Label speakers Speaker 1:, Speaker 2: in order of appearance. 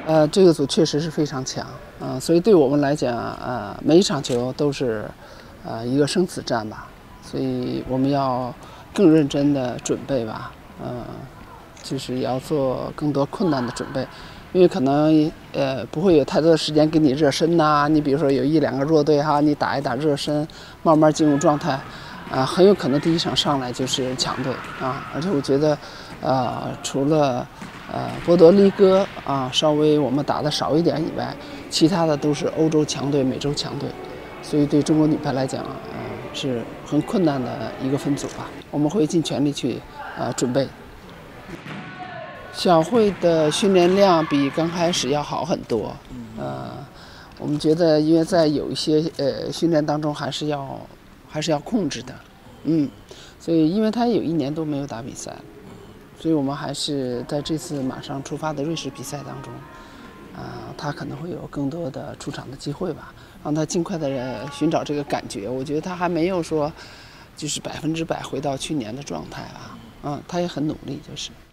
Speaker 1: 这个组确实是非常强，所以对我们来讲，每一场球都是，一个生死战吧，所以我们要更认真的准备吧，就是要做更多困难的准备，因为可能不会有太多的时间给你热身呐，你比如说有1、2个弱队哈，你打一打热身，慢慢进入状态，很有可能第一场上来就是强队啊，而且我觉得，除了。波多黎各稍微我们打得少一点以外，其他的都是欧洲强队、美洲强队，所以对中国女排来讲，是很困难的一个分组吧。我们会尽全力去准备。小慧的训练量比刚开始要好很多，我们觉得因为在有一些训练当中还是要控制的，所以因为她有1年多没有打比赛。所以我们还是在这次马上出发的瑞士比赛当中，他可能会有更多的出场的机会吧，让他尽快的寻找这个感觉。我觉得他还没有说，就是100%回到去年的状态啊，他也很努力，就是。